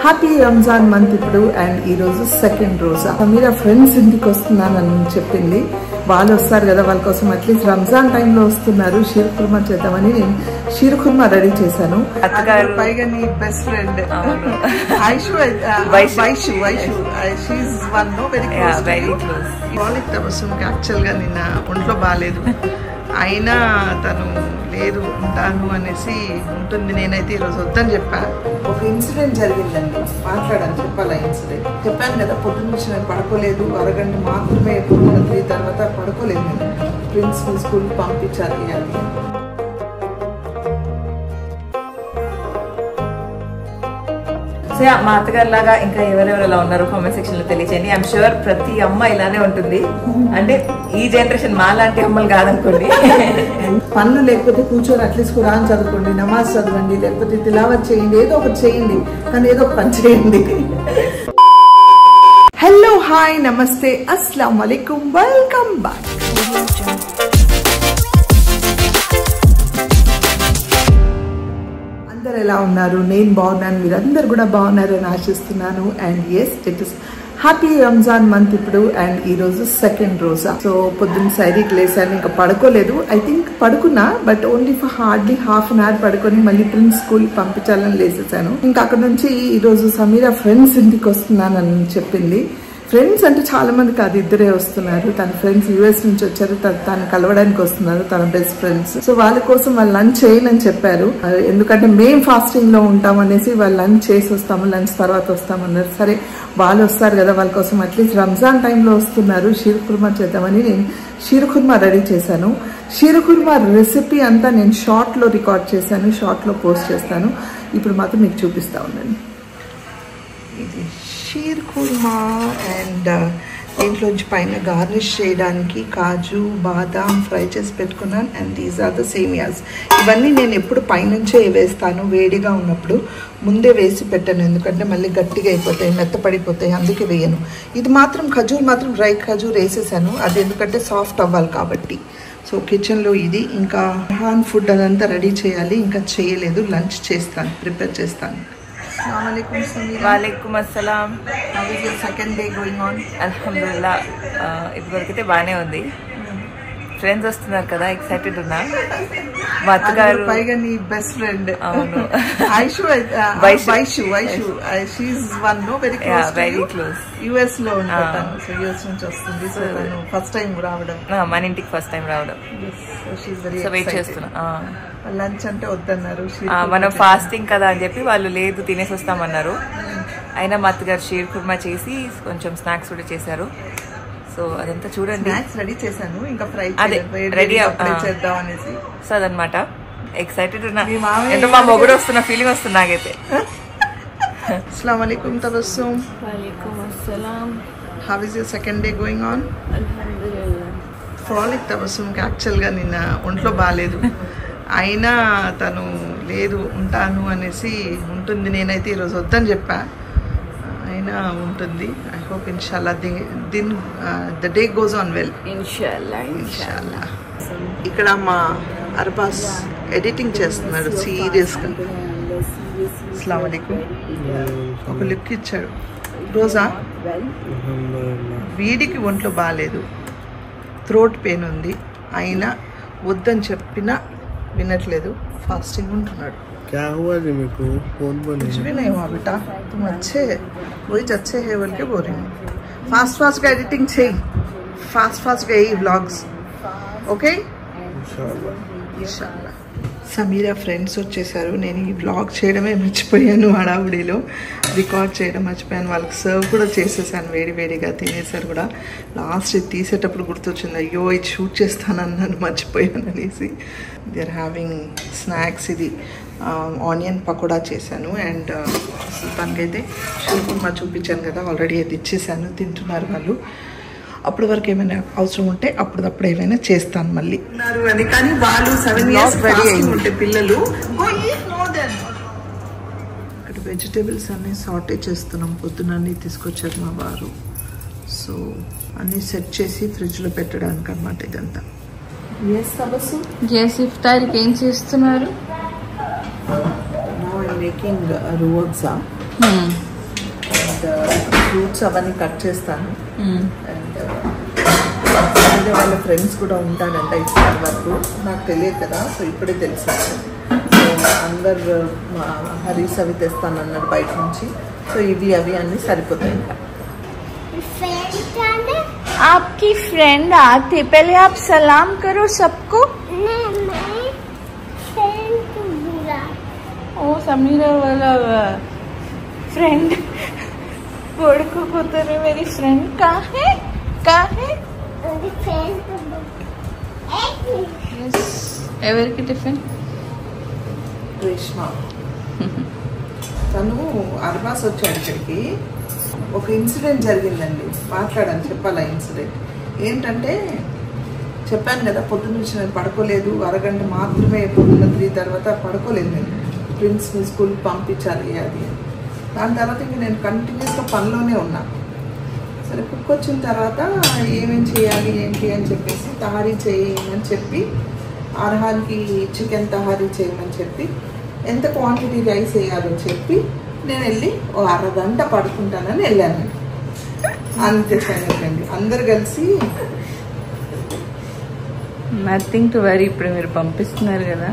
Happy Ramzan month ఇప్పుడు and ఈ రోజు సెకండ్ రోజు మీరు ఫ్రెండ్స్ ఇంటికి వస్తున్నానని చెప్పింది. వాళ్ళు వస్తారు కదా, వాళ్ళ కోసం అట్లీస్ట్ రంజాన్ టైంలో వస్తున్నారు. షీర్ కుర్మా చేద్దామని నేను షీర్ కుర్మా రెడీ చేశాను. పైగా నీ బెస్ట్ ఫ్రెండ్ యాక్చువల్ గా నిన్న ఒంట్లో బాగాలేదు, అయినా తను లేదు ఉంటాను అనేసి ఉంటుంది. నేనైతే ఈరోజు వద్దని చెప్పా. ఒక ఇన్సిడెంట్ జరిగిందండి, మాట్లాడాను, చెప్పాలా ఇన్సిడెంట్. చెప్పాను కదా పొద్దున్న నుంచి నేను పడుకోలేదు, అరగంట మాత్రమే పొద్దున్న 3 తర్వాత పడుకోలేదు. నేను ప్రిన్స్ స్కూల్కి పంపించాలి అని. సో మా అత్తగారు లాగా ఇంకా ఎవరెవరు ఎలా ఉన్నారు కామెంట్ సెక్షన్ లో తెలియచేయండి. ఐఎమ్ షూర్ ప్రతి అమ్మ ఇలానే ఉంటుంది. అంటే ఈ జనరేషన్ మా లాంటి అమ్మలు కాదనుకోండి. పనులు లేకపోతే కూర్చొని అట్లీస్ట్ ఖురాన్ చదువుకోండి, నమాజ్ చదవండి, లేకపోతే తిలావత్ చేయండి, ఏదో ఒకటి చేయండి, కానీ ఏదో ఒక పని చేయండి. హలో, హాయ్, నమస్తే, అస్సలాము అలైకుం, వెల్కమ్ బ్యాక్. అందరు ఎలా ఉన్నారు? నేను బాగున్నాను, మీరందరు కూడా బాగున్నారని ఆశిస్తున్నాను. And yes, it is happy Ramzan month ఇప్పుడు అండ్ ఈ రోజు సెకండ్ రోజా. సో పొద్దున్న సైరీకి లేసాను, ఇంకా పడుకోలేదు. ఐ థింక్ పడుకున్నా, but only for hardly half an hour పడుకొని మళ్ళీ ప్రిన్స్ స్కూల్ పంపించాలని లేసేసాను. ఇంకా అక్కడ నుంచి ఈ రోజు సమీరా ఫ్రెండ్స్ ఇంటికి వస్తున్నానని చెప్పింది. ఫ్రెండ్స్ అంటే చాలా మంది కాదు, ఇద్దరే వస్తున్నారు. తన ఫ్రెండ్స్ యూఎస్ నుంచి వచ్చారు, తను కలవడానికి వస్తున్నారు, తన బెస్ట్ ఫ్రెండ్స్. సో వాళ్ళ కోసం వాళ్ళు లంచ్ చేయనని చెప్పారు. ఎందుకంటే మేము ఫాస్టింగ్ లో ఉంటాం అనేసి వాళ్ళు లంచ్ చేసి వస్తాము, లంచ్ తర్వాత వస్తామన్నారు. సరే వాళ్ళు వస్తారు కదా, వాళ్ళ కోసం అట్లీస్ట్ రంజాన్ టైంలో వస్తున్నారు. షీర్ కుర్మా చేద్దామని నేను షీర్ కుర్మా రెడీ చేశాను. షీర్ కుర్మా రెసిపీ అంతా నేను షార్ట్ లో రికార్డ్ చేశాను, షార్ట్ లో పోస్ట్ చేస్తాను. ఇప్పుడు మాత్రం మీకు చూపిస్తా ఉన్నాను. ఇది షీర్ కుర్మా అండ్ దీంట్లోంచి పైన గార్నిష్ చేయడానికి కాజు బాదాం ఫ్రై చేసి పెట్టుకున్నాను. అండ్ దీస్ ఆర్ ద సేమియాస్. ఇవన్నీ నేను ఎప్పుడు పైనుంచే వేస్తాను, వేడిగా ఉన్నప్పుడు ముందే వేసి పెట్టాను, ఎందుకంటే మళ్ళీ గట్టిగా అయిపోతాయి, మెత్తపడిపోతాయి, అందుకే వేయను. ఇది మాత్రం ఖజూర్ మాత్రం డ్రై ఖజూర్ వేసేసాను, అది ఎందుకంటే సాఫ్ట్ అవ్వాలి కాబట్టి. సో కిచెన్లో ఇది, ఇంకా హాన్ ఫుడ్ అదంతా రెడీ చేయాలి, ఇంకా చేయలేదు. లంచ్ చేస్తాను, ప్రిపేర్ చేస్తాను. వాలేకుమ్ అస్సలాం. Second day going on. అల్హమ్దుల్లా, ఇదివరకైతే బాగానే ఉంది. ఫ్రెండ్స్ వస్తున్నారు కదా, ఎక్సైటెడ్ ఉన్నా. మా అత్తగారు పైగా నీ best friend very close, US లో ఉంటాను. సో యుఎస్ నుంచి వస్తుంది. సో తను ఫస్ట్ టైం రావడం, మన ఇంటికి ఫస్ట్ టైం రావడం. సో వెయిట్ చేస్తున్నా. లంచ్ అంటే వద్దన్నారు, మనం ఫాస్టింగ్ కదా అని చెప్పి వాళ్ళు లేదు తినేసి వస్తామన్నారు. అయినా మా అత్తగారు షీర్ కుర్మా చేసి కొంచెం స్నాక్స్ కూడా చేశారు. సో అదంతా చూడండి, రెడీ చేశాను, ఇంకా ఫ్రై రెడీ చేద్దాం అనేసి. సో అదనమాట, ఎక్సైటెడ్ ఉన్నా. ఏంటో మా మొగుడు వస్తున్న ఫీలింగ్ వస్తుంది నాకైతే. అస్సలాము అలైకుం తబస్సుం. వాలేకుమ్ అస్సలాం. How is your second day going on? అల్హమ్దులిల్లాహ్. ఫ్రాలిక్ తబస్సుంకి యాక్చువల్గా నిన్న ఒంట్లో బాగాలేదు, అయినా తను లేదు ఉంటాను అనేసి ఉంటుంది. నేనైతే ఈరోజు వద్దని చెప్పా, అయినా ఉంటుంది. ఐ హోప్ ఇన్షాల్లా the day goes on well. ఇన్షాల్లా. ఇక్కడ మా అర్బాస్ ఎడిటింగ్ చేస్తున్నాడు సీరియస్గా. అస్సలాము అలైకుం. ఒక లుక్ ఇచ్చాడు. రోజా వీడికి ఒంట్లో బాగాలేదు, థ్రోట్ పెయిన్ ఉంది, అయినా వద్దని చెప్పినా వినట్లేదు, ఫాస్టింగ్ ఉంటున్నాడు. क्या हुआ जी मेरे को फोन पर कुछ भी नहीं हुआ बेटा, तुम अच्छे वही अच्छे है बोल के बोल रही हूँ. फास्ट फास्ट का एडिटिंग चाहिए, फास्ट फास्ट गई व्लॉग्स. ఓకే ఇన్షాల్లా. సమీరా ఫ్రెండ్స్ వచ్చేసారు. నేను ఈ వ్లాగ్ చేయడమే మర్చిపోయాను, హడావుడిలో రికార్డ్ చేయడం మర్చిపోయాను. వాళ్ళకి సర్వ్ కూడా చేసేసాను, వేడివేడిగా తినేసారు కూడా. లాస్ట్ తీసేటప్పుడు గుర్తొచ్చింది, అయ్యో ఇది షూట్ చేస్తానన్నాను మర్చిపోయాను అనేసి. They are having snacks. ఇది ఆనియన్ పకోడా చేశాను. అండ్ తనకైతే షీర్ కుర్మా చూపించాను కదా, ఆల్రెడీ అది ఇచ్చేసాను, తింటున్నారు వాళ్ళు. అప్పటి వరకు ఏమైనా అవసరం ఉంటే అప్పుడప్పుడు ఏమైనా చేస్తాను మళ్ళీ అని. కానీ వాళ్ళు 7 years రెడీ అయింది పిల్లలు. ఇక్కడ వెజిటేబుల్స్ అన్నీ సాటే చేస్తున్నాం, పొద్దున అన్నీ తీసుకొచ్చారు మా వారు. సో అన్నీ సెట్ చేసి ఫ్రిడ్జ్లో పెట్టడానికి అనమాట ఇదంతా. ఇఫ్తార్కి ఏం చేస్తున్నారు? Now I'm making ruwabza. Fruits అవన్నీ కట్ చేస్తాను. అండ్ వాళ్ళ ఫ్రెండ్స్ కూడా ఉంటారంట ఇఫ్తార్ వరకు, నాకు తెలియదు కదా, సో ఇప్పుడే తెలిసాను. సో అందరు హరీస్ అవి తెస్తానన్నారు బయట నుంచి, సో ఇవి అవి అన్నీ సరిపోతాయి. आपकी फ्रेंड आते, पहले आप सलाम करो सबको. ओ समीरा वाला फ्रेंड को कुतरे मेरी फ्रेंड कहाँ है? ఎవరికి టిఫిన్? రేష్మా తను అర్బాస్ వచ్చాడు ఇక్కడికి. ఒక ఇన్సిడెంట్ జరిగిందండి, మాట్లాడాను, చెప్పాలి. ఇన్సిడెంట్ ఏంటంటే చెప్పాను కదా, పొద్దున్న నుంచి నేను పడుకోలేదు, అరగంట మాత్రమే పొద్దున్న 3 తర్వాత పడుకోలేదు. నేను ప్రిన్స్ని స్కూల్కి పంపించాలి అది. దాని తర్వాత ఇంక నేను కంటిన్యూస్గా పనిలోనే ఉన్నా. సరే కుక్ వచ్చిన తర్వాత ఏమేం చేయాలి ఏంటి అని చెప్పేసి తహారీ చేయమని చెప్పి, అర్హాన్కి చికెన్ తహారీ చేయమని చెప్పి, ఎంత క్వాంటిటీ రైస్ వేయాలని చెప్పి నేను వెళ్ళి ఓ అరగంట పడుకుంటానని వెళ్ళాను. అంతే సంగతి. అందరు కలిసి నథింగ్ టు వరీ. ఇప్పుడు మీరు పంపిస్తున్నారు కదా,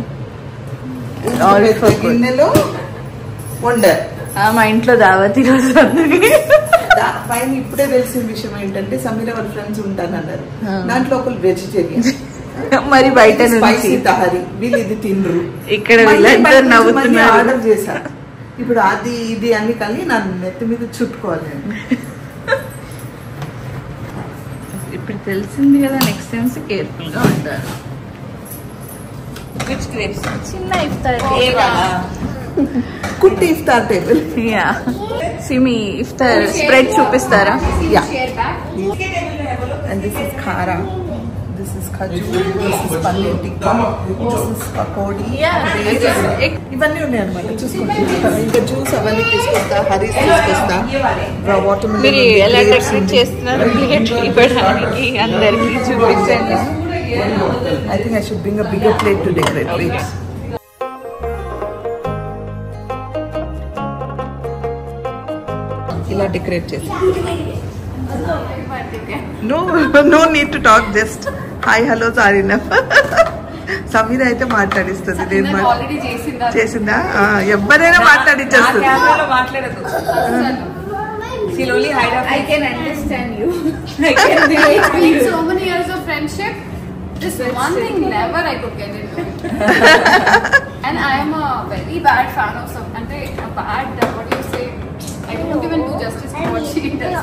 గిన్నెలో వండారు. మా ఇంట్లో దావతీ రోజు పైన ఇప్పుడే తెలిసిన విషయం ఏంటంటే సమీరా వాళ్ళ ఫ్రెండ్స్ ఉంటానన్నారు, దాంట్లో ఒకరు వెజిటేరియన్, మరి బయట స్పైసీ తహారీ, వీళ్ళు ఇది తినరు. ఇక్కడ నవ్వుతున్నారు. ఆర్డర్ చేశారు. ఇప్పుడు అది ఇది అని కానీ నన్ను నెత్తి మీద చుట్టుకోవాలి నేను. ఇప్పుడు తెలిసింది కదా, నెక్స్ట్ టైమ్స్ కేర్ఫుల్ గా ఉంటారు. చిన్న ఇఫ్తార్ కుట్టి ఇఫ్తార్ టేబుల్. సిమి ఇఫ్తార్ స్ప్రెడ్ చూపిస్తారా? యా. అండ్ దిస్ ఇస్ ఖారా, this is khajur, this is paneer tikka, this is pakodi. ఇవన్నీ ఉన్నాయి అన్నమాట. చూసుకుంటాను ఇంకా జ్యూస్ అవన్నీ తీసుకొస్తా, హరీస్ తీసుకొస్తా, వాటర్ మిలన్. మీరు ఎలా డెకరేట్ చేస్తున్నారు ప్లేట్ ఇవ్వడానికి అందరికి చూపించండి. I think I should bring a bigger plate to decorate. Wait. ఇలా డెకరేట్ చేసి no need to talk, just hi hellos are enough. Sameera అయితే మాట్లాడిస్తుంది. నేను చేసిందా? ఎవరైనా మాట్లాడించేస్తుంది. మాట్లాడదు. She'll only hide up. I can understand you. So many years of friendship, this one thing never I could get into. And I am a very bad fan of some, and a bad, what do you say, I don't even do justice to what she does.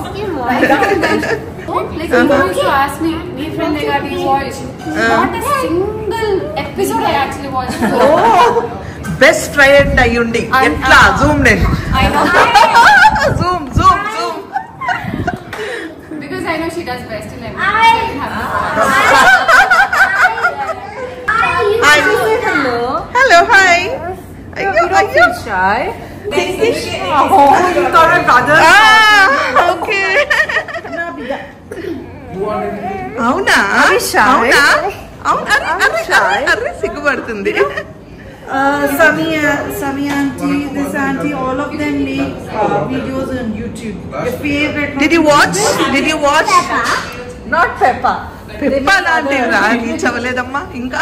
Like people used to ask me, "Me friend lega do you watch?" Not a single episode I actually watched. Best friend అయ్యుండి ఎట్లా zoom నేను I know. Zoom Because I know she does best in everything. Hello hi. అయ్యో Shy. Okay. అవునా? అరే సిగ్గుపడుతుంది. Samia auntie, this auntie, all of them make videos on YouTube. Your favorite. Did you watch? Not Peppa. Peppa లాంటి reach అవ్వలేదమ్మా ఇంకా.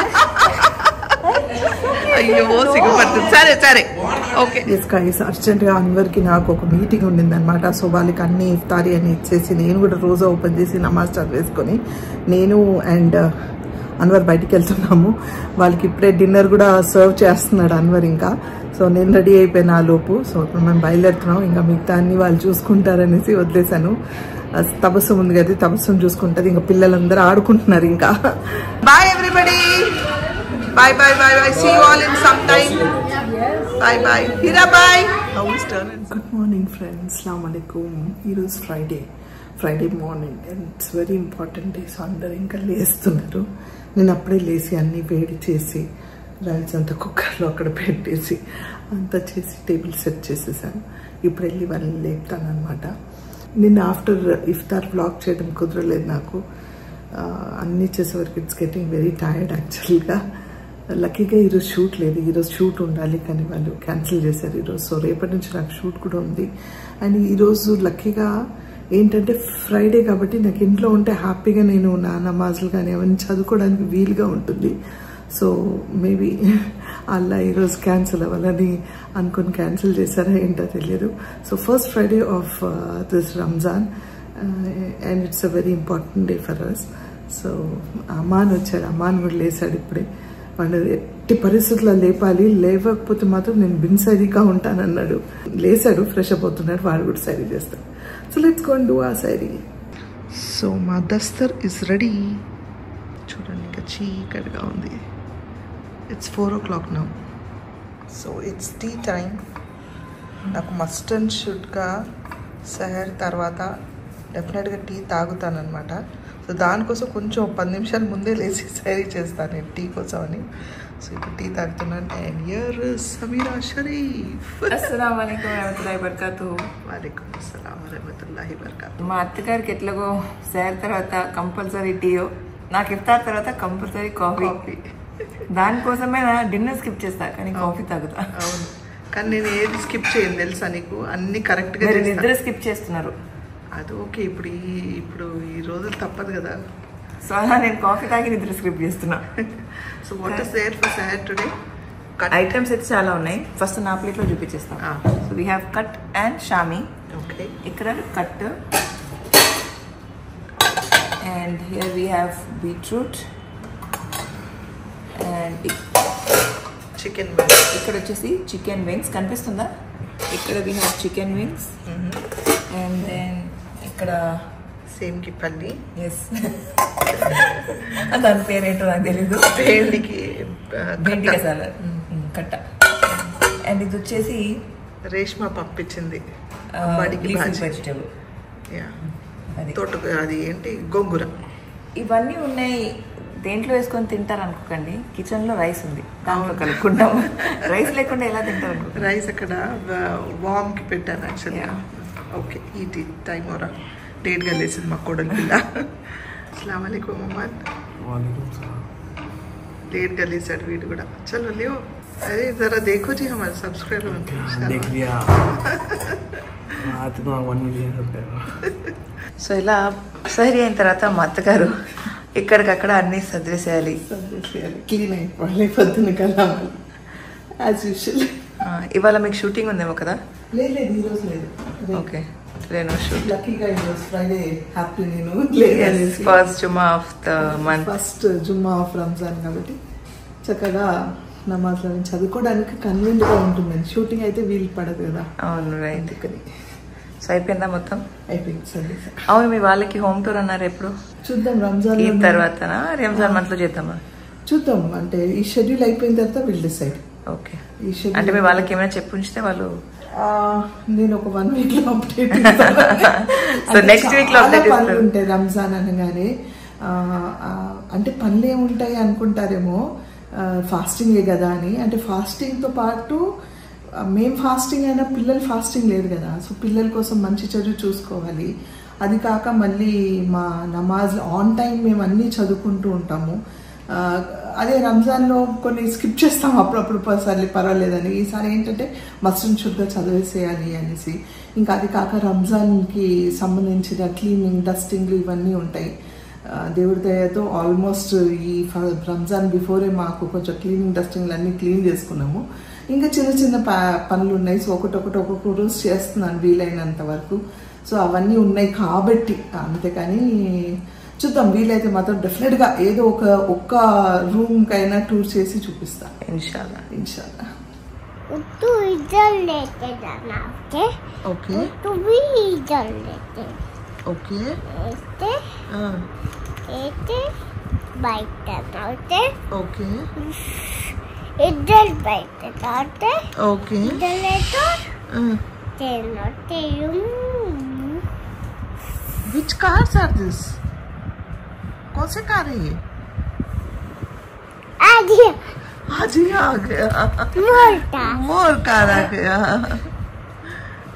అయ్యో సిగ్గుపడుతుంది. సరే okay. అర్జెంట్గా అన్వర్కి నాకు ఒక మీటింగ్ ఉండింది అనమాట. సో వాళ్ళకి అన్ని ఇఫ్తారీ అని ఇచ్చేసి నేను కూడా రోజా ఓపెన్ చేసి నమాజ్ చదివేసుకొని నేను అండ్ అన్వర్ బయటికి వెళ్తున్నాము. వాళ్ళకి ఇప్పుడే డిన్నర్ కూడా సర్వ్ చేస్తున్నాడు అన్వర్ ఇంకా. సో నేను రెడీ అయిపోయిన ఆ లోపు. సో ఇప్పుడు మేము బయలుదేరుతున్నాం. ఇంకా మిగతా అన్ని వాళ్ళు చూసుకుంటారనేసి వదిలేశాను. తబస్సు ఉంది కదా, తబస్సును చూసుకుంటుంది. ఇంకా పిల్లలందరూ ఆడుకుంటున్నారు ఇంకా. Bye everybody. Bye. See you all in some time. Bye. Hira bye. How is turn? Good morning friends. Assalamu alaikum. It is Friday morning and it's very important day. So అందరూ ఇంకా లేస్తున్నారు. నేను అప్పుడే లేచి అన్ని వేడి చేసి రైస్ అంతా కుక్కర్లో అక్కడ పెట్టేసి అంతా చేసి టేబుల్ సెట్ చేసేసాను. ఇప్పుడు వెళ్ళి వాళ్ళని లేపుతాను అనమాట. నిన్న ఆఫ్టర్ ఇఫ్తార్ బ్లాగ్ చేయడం కుదరలేదు నాకు. అన్నీ చేసేవరకు ఇట్స్ గెటింగ్ వెరీ టైర్డ్ యాక్చువల్గా. లక్కీగా ఈరోజు షూట్ లేదు, ఈరోజు షూట్ ఉండాలి కానీ వాళ్ళు క్యాన్సిల్ చేశారు ఈరోజు. సో రేపటి నుంచి నాకు షూట్ కూడా ఉంది. అండ్ ఈరోజు లక్కీగా ఏంటంటే ఫ్రైడే కాబట్టి నాకు ఇంట్లో ఉంటే హ్యాపీగా నేను నా నమాజులు కానీ అవన్నీ చదువుకోవడానికి వీలుగా ఉంటుంది. సో మేబీ అలా ఈరోజు క్యాన్సిల్ అవ్వాలని అనుకుని క్యాన్సిల్ చేశారా ఏంటో తెలియదు. So first Friday of this Ramzan and it's a very important day for us. So Amman వచ్చాడు, అమ్మాన్ కూడా లేచాడు ఇప్పుడే. వాడు ఎట్టి పరిస్థితుల్లో లేపాలి, లేవకపోతే మాత్రం నేను బిన్ సైరీగా ఉంటానన్నాడు. లేచాడు, ఫ్రెష్ అప్ అవుతున్నాడు, వాడు కూడా సైరీ చేస్తాడు. So let's go and do ఆ సైరీ. సో మా దస్తర్ ఇస్ రెడీ. చూడండి ఇంకా చీకటిగా ఉంది. It's 4 o'clock now. So it's tea time. నాకు మస్ట్ అండ్ షుడ్గా సహర్ తర్వాత డెఫినెట్గా టీ తాగుతానమాట. సో దానికోసం కొంచెం 10 నిమిషాలు ముందే లేచి సైరీ చేస్తాను నేను టీ కోసం అని. సో ఇప్పుడు టీ తాగుతున్నాను. And here is Sameera Sharif. అస్సలాము అలైకుం వరహమతుల్లాహి వబరకాతుహు. వాలేకుం అస్సలాం వరహమతుల్లాహి వబరకాతుహు. మా అత్తగారికి ఎట్లాగో సైర్ తర్వాత కంపల్సరీ టీయో, నాకు ఇఫ్తార్ తర్వాత కంపల్సరీ కాఫీ. దానికోసమే నా డిన్నర్ స్కిప్ చేస్తా కానీ కాఫీ తాగుతా. అవును, కానీ నేను ఏది స్కిప్ చేయను తెలుసా నీకు, అన్ని కరెక్ట్గా మీరు నిద్ర స్కిప్ చేస్తున్నారు. అది ఓకే, ఇప్పుడు ఈ రోజులు తప్పదు కదా. సో అలా నేను కాఫీ తాగి నిద్ర స్కిప్ చేస్తున్నా. So what is there for సహర్ టుడే? ఐటమ్స్ అయితే చాలా ఉన్నాయి. ఫస్ట్ నా ప్లేట్లో చూపించేస్తాం. So we have cut and shami. Okay, ఇక్కడ cut and here we have beetroot and chicken. ఇక్కడ వచ్చేసి చికెన్ వింగ్స్ కనిపిస్తుందా? ఇక్కడ we have chicken wings and then ఇక్కడ సేమ్కి పల్లి. ఎస్, దాని పేరేంటో నాకు తెలీదు. భేండి మసాలా కట్ట. అండ్ ఇది వచ్చేసి రేష్మా పంపించింది వెజిటేబుల్. అది ఏంటి, గోంగూర. ఇవన్నీ ఉన్నాయి. దేంట్లో వేసుకొని తింటారు అనుకోకండి, కిచెన్ లో రైస్ ఉంది, దాంట్లో కలుపుకుంటాం. రైస్ లేకుండా ఎలా తింటారు అనుకో. రైస్ అక్కడ వామ్ కి పెట్టాను యాక్చువల్గా. ఓకే, ఈ టైం ఓరా లేట్గా లేచింది మా కోడలి పిల్ల. అస్సలాము అలైకుం మొహమ్మద్. లేట్గా లేచాడు వీడు కూడా. చలో లేవు. అరే జరా देखो जी हमारे सब्सक्राइबर देख लिया तो 1 million సో ఇలా సహరీ అయిన తర్వాత మా అత్తగారు ఇక్కడికక్కడ అన్ని సర్దేసేయాలి, క్లీన్ అయిపోవాలి పొద్దున్న కల్లా యాజ్ యూజువల్. ఇవాళ మీకు షూటింగ్ ఉందేమో కదా? లేదు ఈరోజు లేదు. ఓకే, నేను షూట్ లక్కీగా ఈరోజు ఫ్రైడే హ్యాపీ. నేను ఫస్ట్ జుమ్మా ఆఫ్ ద మంత్, ఫస్ట్ జుమ్మా ఆఫ్ రంజాన్ కాబట్టి చక్కగా నమాజ్లో చదువుకోవడానికి కన్వీనియంట్గా ఉంటుంది. షూటింగ్ అయితే వీలు పడదు కదా. అవును, రైట్. సో అయిపోయిందా మొత్తం? అయిపోయింది సరే. అవును, మీ వాళ్ళకి హోమ్ టూర్ అన్నారు ఎప్పుడు? చూద్దాం, రంజాన్ ఈ తర్వాతనా రంజాన్ మంత్ లో చేద్దామా? చూద్దాం, అంటే ఈ షెడ్యూల్ అయిపోయిన తర్వాత విల్ డిసైడ్. ఓకే, అంటే మీ వాళ్ళకి ఏమైనా చెప్పి ఉంచితే వాళ్ళు నేను ఒక 1 week లో అప్డేట్ సో నెక్స్ట్ వీక్ లో అప్డేట్ ఉంటాయి. రంజాన్ అనగానే అంటే పనులు ఏముంటాయి అనుకుంటారేమో, ఫాస్టింగే కదా అని. అంటే ఫాస్టింగ్తో పాటు మేము ఫాస్టింగ్ అయినా పిల్లలు ఫాస్టింగ్ లేదు కదా. సో పిల్లల కోసం మంచి చెడు చూసుకోవాలి. అది కాక మళ్ళీ మా నమాజ్ ఆన్ టైం మేము అన్నీ చదువుకుంటూ ఉంటాము. అదే రంజాన్లో కొన్ని స్కిప్ చేస్తాం అప్పుడప్పుడు, పర్వాలేదని. ఈసారి ఏంటంటే మస్టన్ శుద్ధ చదివేసేయాలి అనేసి. ఇంకా అది కాక రంజాన్కి సంబంధించిన క్లీనింగ్, డస్టింగ్లు ఇవన్నీ ఉంటాయి. దేవుడి దయతో ఆల్మోస్ట్ ఈ రంజాన్ బిఫోరే మాకు కొంచెం క్లీనింగ్, డస్టింగ్లు అన్నీ క్లీన్ చేసుకున్నాము. ఇంకా చిన్న చిన్న పనులు ఉన్నాయి. సో ఒక్కొక్క రోజు చేస్తున్నాను వీలైనంత వరకు. సో అవన్నీ ఉన్నాయి కాబట్టి, అంతేకాని చూద్దాం. వీలైతే మాత్రం డెఫినెట్గా ఏదో ఒక్క రూమ్కైనా టూర్ చేసి చూపిస్తాను ఇన్షాల్లా. ఇన్షాల్లా. तू इधर लेके जाना, ओके? ओके, तू भी इधर लेके, ओके. ऐसे ऐसे बाइक चलाते, ओके, इधर बाइक चलाते, ओके. इधर ले तो चलाते. Which cars are this? कौन से कार है ये? आ गया, आज ही आ गया. मोर कार आ गया.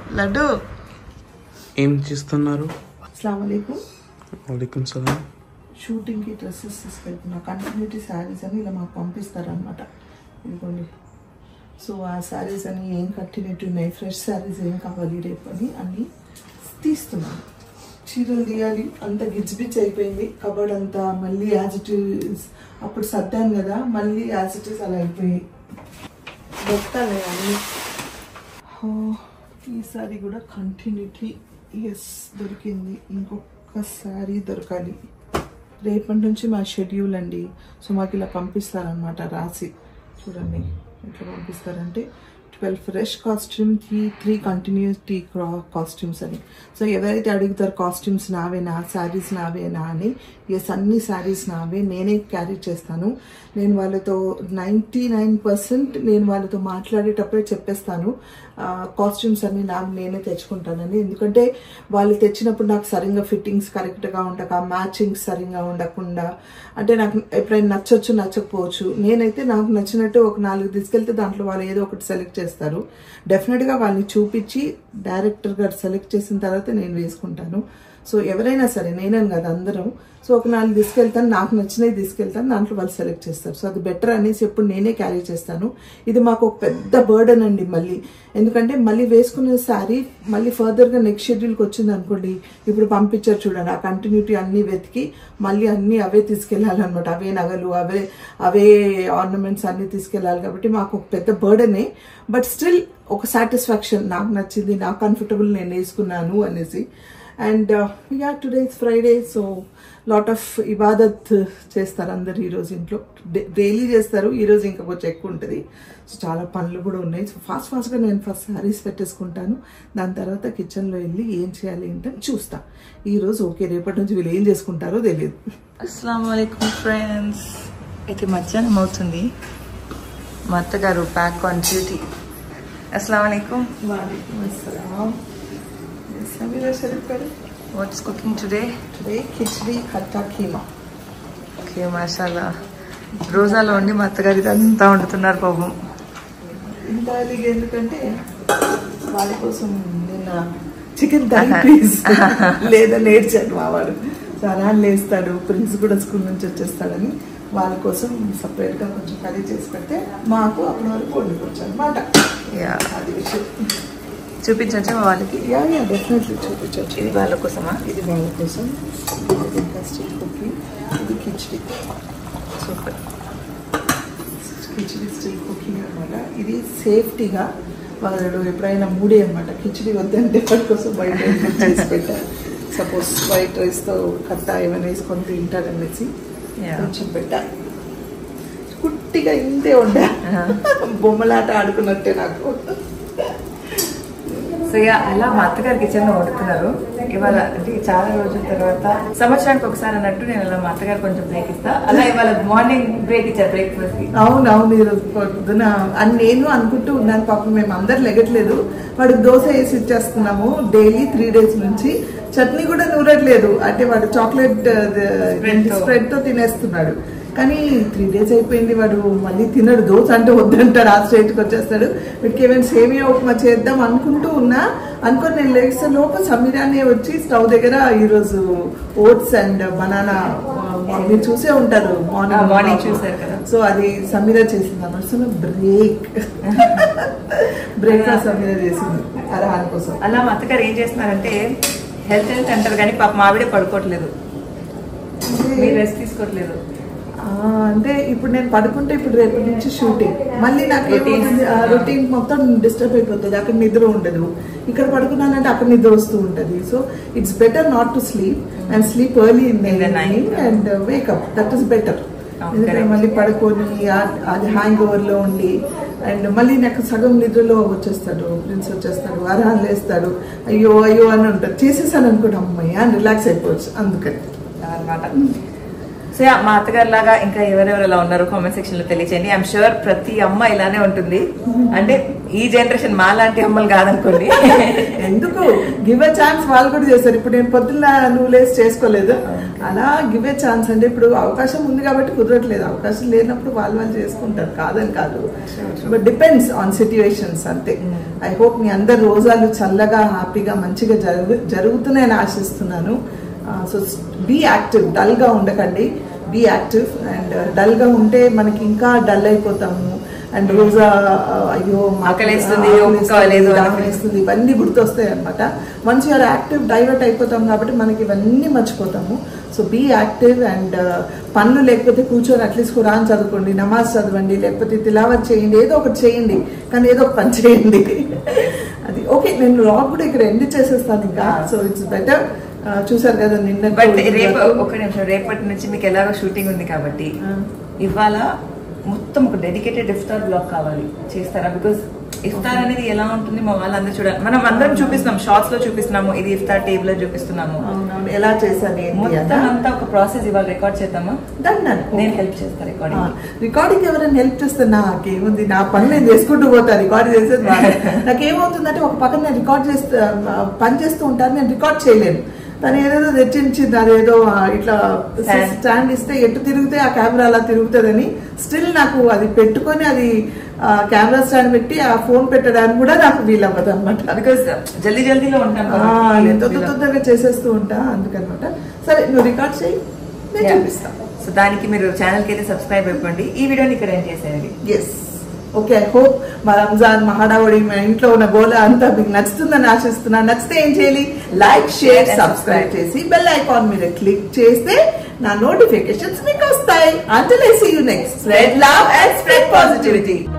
లడ్డు ఏం చేస్తున్నారు? అస్సలాము అలైకుం. వాలేకుం సలాం. షూటింగ్కి డ్రెస్సెస్ తీసుకెళ్తున్నా. కంటిన్యూటీ శారీస్ అని ఇలా మాకు పంపిస్తారనమాట. ఇదిగోండి. సో ఆ శారీస్ అని ఏం కంటిన్యూటీ ఉన్నాయి, ఫ్రెష్ శారీస్ ఏం కావాలి రేపు అని అన్నీ తీస్తున్నాను. చీరలు తీయాలి, అంత గిజ్బిజ్ అయిపోయింది. కబర్డ్ అంతా మళ్ళీ యాజ్ ఇట్ ఈస్, అప్పుడు సర్దాను కదా, మళ్ళీ యాజ్ ఇట్ ఈస్ అలా అయిపోయి దొరుకుతాయి అన్నీ. ఈసారి కూడా కంటిన్యూటీ ఎస్ దొరికింది. ఇంకొక శారీ దొరకాలి. రేపటి నుంచి మా షెడ్యూల్ అండి. సో మాకు ఇలా పంపిస్తారనమాట రాసి. చూడండి ఎట్లా పంపిస్తారంటే 12 ఫ్రెష్ కాస్ట్యూమ్, 3 కంటిన్యూటీ కాస్ట్యూమ్స్ అని. సో ఎవరైతే అడుగుతారు కాస్ట్యూమ్స్ నావేనా, శారీస్ నావేనా అని, ఎస్ అన్ని శారీస్ నావే, నేనే క్యారీ చేస్తాను. నేను వాళ్ళతో 99% నేను వాళ్ళతో మాట్లాడేటప్పుడే చెప్పేస్తాను కాస్ట్యూమ్స్ అన్ని నాకు నేనే తెచ్చుకుంటానని. ఎందుకంటే వాళ్ళు తెచ్చినప్పుడు నాకు సరిగ్గా ఫిట్టింగ్స్ కరెక్ట్గా ఉండక, మ్యాచింగ్స్ సరిగ్గా ఉండకుండా, అంటే నాకు ఎప్పుడైనా నచ్చొచ్చు నచ్చకపోవచ్చు. నేనైతే నాకు నచ్చినట్టు ఒక 4 తీసుకెళ్తే దాంట్లో వాళ్ళు ఏదో ఒకటి సెలెక్ట్ చేస్తారు. డెఫినెట్గా వాళ్ళని చూపించి డైరెక్టర్ గారు సెలెక్ట్ చేసిన తర్వాత నేను వేసుకుంటాను. సో ఎవరైనా సరే, నేనని కదా అందరం. సో ఒక 4 తీసుకెళ్తాను, నాకు నచ్చినవి తీసుకెళ్తాను, దాంట్లో వాళ్ళు సెలెక్ట్ చేస్తారు. సో అది బెటర్ అనేసి ఎప్పుడు నేనే క్యారీ చేస్తాను. ఇది మాకు ఒక పెద్ద బర్డెన్ అండి మళ్ళీ. ఎందుకంటే మళ్ళీ వేసుకున్న శారీ మళ్ళీ ఫర్దర్గా నెక్స్ట్ షెడ్యూల్కి వచ్చింది అనుకోండి, ఇప్పుడు పంపించారు చూడండి, ఆ కంటిన్యూటీ అన్నీ వెతికి మళ్ళీ అన్నీ అవే తీసుకెళ్ళాలన్నమాట. అవే నగలు, అవే ఆర్నమెంట్స్ అన్నీ తీసుకెళ్ళాలి. కాబట్టి మాకు ఒక పెద్ద బర్డెనే. బట్ స్టిల్ ఒక సాటిస్ఫాక్షన్, నాకు నచ్చింది, నాకు కంఫర్టబుల్, నేను వేసుకున్నాను అనేసి. And yeah today is Friday, so lot of ఇబాదత్ చేస్తారు అందరు ఈరోజు ఇంట్లో. డైలీ చేస్తారు, ఈరోజు ఇంకా కొంచెం ఎక్కువ ఉంటుంది. సో చాలా పనులు కూడా ఉన్నాయి. సో ఫాస్ట్గా నేను ఫస్ట్ శారీస్ పెట్టేసుకుంటాను. దాని తర్వాత కిచెన్లో వెళ్ళి ఏం చేయాలి ఏంటని చూస్తా. ఈరోజు ఓకే, రేపటి నుంచి వీళ్ళు ఏం చేసుకుంటారో తెలియదు. అస్సలాము అలైకుం ఫ్రెండ్స్. అయితే మధ్యాహ్నం అవుతుంది. మా అత్తగారు బ్యాక్ ఆన్ డ్యూటీ. అస్సలాము అలైకుం. వాలేకుం అస్సలాం. సమీరా షరీఫ్ గారు, what's cooking today? Today khichdi ఖట్టా కీమా. ఓకే, మాషాల్లా. రోజాలో ఉండి మా అత్తగారు ఇదంతా వండుతున్నారు పాపం. ఇంత అలిగి ఎందుకంటే వాళ్ళ కోసం నిన్న చికెన్ కర్రీ ప్లీజ్ లేదని ఏడ్చాడు మా వాడు. సో అలా లేస్తాడు, ప్రిన్స్ కూడా స్కూల్ నుంచి వచ్చేస్తాడని వాళ్ళ కోసం సపరేట్గా కొంచెం కర్రీ చేసి పెడితే మాకు అప్పటి వరకు వండుకోవచ్చు అనమాట. అది విషయం. చూపించచ్చా వాళ్ళకి? యా డెఫినెట్లీ చూపించవచ్చు. ఇది వాళ్ళ కోసమా? ఇది వాళ్ళ కోసం. ఇంకా స్టిల్ కుకింగ్. ఇది khichdi. Super. Khichdi still cooking అనమాట. ఇది సేఫ్టీగా వాళ్ళు ఎప్పుడైనా మూడే అనమాట. కిచడీ వద్దంటే వాటి కోసం వైట్ రైస్ చేసి పెట్టారు. సపోజ్ వైట్ రైస్తో కట్టా ఏమైనా వేసుకొని తింటారనేసి కొంచెం పెట్టారు. కుట్టిగా ఇంతే ఉండా, బొమ్మలాట ఆడుకున్నట్టే నాకు. సో అలా మా అత్తగారు కిచెన్ లో వండుతున్నారు ఇవాళ. అంటే చాలా రోజుల తర్వాత, సంవత్సరానికి ఒకసారి అన్నట్టు నేను అలా మా అత్తగారు కొంచెం బ్రేక్ ఇస్తా. అలా ఇవాళ మార్నింగ్ బ్రేక్ ఇచ్చారు బ్రేక్ఫాస్ట్ కి. అవునవును, ఈరోజు పొద్దున అని నేను అనుకుంటూ ఉన్నాను. పాపం మేము అందరు లెగట్లేదు. వాడికి దోశ వేసి ఇచ్చేస్తున్నాము డైలీ 3 days నుంచి. చట్నీ కూడా నూరట్లేదు, అంటే వాడు చాక్లెట్ స్ప్రెడ్ తో తినేస్తున్నాడు. కానీ 3 days అయిపోయింది, వాడు మళ్ళీ తినడు. దోశ అంటే వద్దంటాడు, ఆ స్టేట్కి వచ్చేస్తాడు. వీడికి ఏమైనా సేమియా ఉప్మా చేద్దాం అనుకుంటూ ఉన్నా, అనుకుని నేను లేస్తే లోపల సమీరానే వచ్చి స్టవ్ దగ్గర ఈరోజు ఓట్స్ అండ్ బనానా, మీరు చూసే ఉంటారు మార్నింగ్ చూసారు కదా. సో అది సమీరా చేసింది అన్నమాట. సో బ్రేక్ఫాస్ట్ సమీరా చేసింది అరహాన్ కోసం. అలా మా అత్తగారు ఏం చేస్తున్నారంటే, హెల్త్ అంటారు కానీ పాప మావిడే పడుకోవట్లేదు, మీరు రెస్ట్ తీసుకోవట్లేదు. అంటే ఇప్పుడు నేను పడుకుంటే ఇప్పుడు రేపటి నుంచి షూటింగ్, మళ్ళీ నాకు ఏమవుతుంది, రొటీన్ మొత్తం డిస్టర్బ్ అయిపోతుంది. అక్కడ నిద్ర ఉండదు, ఇక్కడ పడుకున్నానంటే అక్కడ నిద్ర వస్తూ ఉంటుంది. So it's better not to sleep and sleep early in the night and wake up, that is better. ఎందుకంటే మళ్ళీ పడుకొని అది హ్యాంగ్ ఓవర్ లో ఉండి అండ్ మళ్ళీ నాకు సగం నిద్రలో వచ్చేస్తాడు, ప్రిన్స్ వచ్చేస్తాడు, అరహాన్ లేస్తాడు, అయ్యో అయ్యో అని ఉంటాడు. చేసేసాను అనుకోండి అమ్మాయి అని రిలాక్స్ అయిపోవచ్చు. అందుకని అనమాట. సో మా అత్తగారు లాగా ఇంకా ఎవరెవరు ఎలా ఉన్నారు కామెంట్ సెక్షన్ లో తెలియచేయండి. ఐఎమ్ షూర్ ప్రతి అమ్మ ఇలానే ఉంటుంది. అంటే ఈ జనరేషన్ మా లాంటి అమ్మలు కాదనుకోండి. ఎందుకు గివ్ ఎ ఛాన్స్ వాళ్ళు కూడా చేస్తారు. ఇప్పుడు నేను పొద్దున్న నువ్వు లేసి చేసుకోలేదు, అలా గివ్ ఎ ఛాన్స్. అంటే ఇప్పుడు అవకాశం ఉంది కాబట్టి కుదరట్లేదు, అవకాశం లేనప్పుడు వాళ్ళు చేసుకుంటారు, కాదని కాదు. బట్ డిపెండ్స్ ఆన్ సిట్యుయేషన్స్ అంతే. ఐ హోప్ మీ అందరు రోజాలు చల్లగా హ్యాపీగా మంచిగా జరుగుతున్నాయని ఆశిస్తున్నాను. సో బీ యాక్టివ్, డల్ గా ఉండకండి, బీ యాక్టివ్. అండ్ డల్ గా ఉంటే మనకి ఇంకా డల్ అయిపోతాము. అండ్ రోజా అయ్యో ఆకలేస్తుంది, ఆకలేస్తుంది ఇవన్నీ గుర్తొస్తాయి అనమాట. వన్స్ యూఆర్ యాక్టివ్ డైవర్ట్ అయిపోతాం కాబట్టి మనకి ఇవన్నీ మర్చిపోతాము. So be active. అండ్ పనులు లేకపోతే కూర్చొని అట్లీస్ట్ ఖురాన్ చదువుకోండి, నమాజ్ చదవండి, లేకపోతే తిలావత్ చేయండి, ఏదో ఒకటి చేయండి, కానీ ఏదో ఒక పని చేయండి. అది ఓకే. నేను వ్లాగ్ కూడా ఇక్కడ ఎండ్ చేసేస్తాను ఇంకా. So it's better. చూసారు కదా నిన్న. బట్ రేపు ఒక నిమిషం, రేపటి నుంచి మీకు ఎలాగో షూటింగ్ ఉంది కాబట్టి ఇవాళ మొత్తం ఒక డెడికేటెడ్ ఇఫ్తార్ బ్లాగ్ కావాలి, చేస్తారా? బికాస్ ఇఫ్తార్ అనేది ఎలా ఉంటుంది మా వాళ్ళందరూ చూడాలి. మనం అందరం చూపిస్తున్నాం, షార్ట్స్ లో చూపిస్తున్నాము, ఇది ఇఫ్తార్ టేబుల్ లో చూపిస్తున్నాము, ఎలా చేశాను మొత్తం అంతా ఒక ప్రాసెస్ ఇవాళ రికార్డ్ చేద్దామా? నేను హెల్ప్ చేస్తాను రికార్డింగ్. రికార్డింగ్ ఎవరైనా హెల్ప్ చేస్తే నాకేముంది, నా పని నేను చేసుకుంటూ పోతా. రికార్డ్ చేసేది నాకేమవుతుందంటే ఒక పక్కన నేను రికార్డ్ చేస్తూ పని చేస్తూ ఉంటాను, నేను రికార్డ్ చేయలేను. తను ఏదేదో తెచ్చించింది, అదేదో ఇట్లా స్టాండ్ ఇస్తే ఎటు తిరిగితే ఆ కెమెరా అలా తిరుగుతుందని స్టిల్ నాకు అది పెట్టుకొని అది కెమెరా స్టాండ్ పెట్టి ఆ ఫోన్ పెట్టడానికి కూడా నాకు వీలవ్వదు అనమాట. బికాస్ జల్దీ జల్దీలో ఉంటాను, తొందరగా చేసేస్తూ ఉంటా, అందుకనమాట. సరే నువ్వు రికార్డ్ చేయి, నేను చూపిస్తాను. సో దానికి మీరు ఛానల్ కి అయితే సబ్స్క్రైబ్ అయిపోండి. ఈ వీడియోని ఇక్కడ ఏం చేసేయండి. Yes okay. ఐ హోప్ మా రంజాన్ మా హడావుడి మా ఇంట్లో ఉన్న గోల అంతా మీకు నచ్చుతుందని ఆశిస్తున్నాను. నచ్చితే ఏం చేయాలి? లైక్, షేర్, సబ్స్క్రైబ్ చేసి బెల్ ఐకాన్ మీద క్లిక్ చేస్తే నా నోటిఫికేషన్స్ మీకు వస్తాయి. Until I see you next, spread love and spread positivity.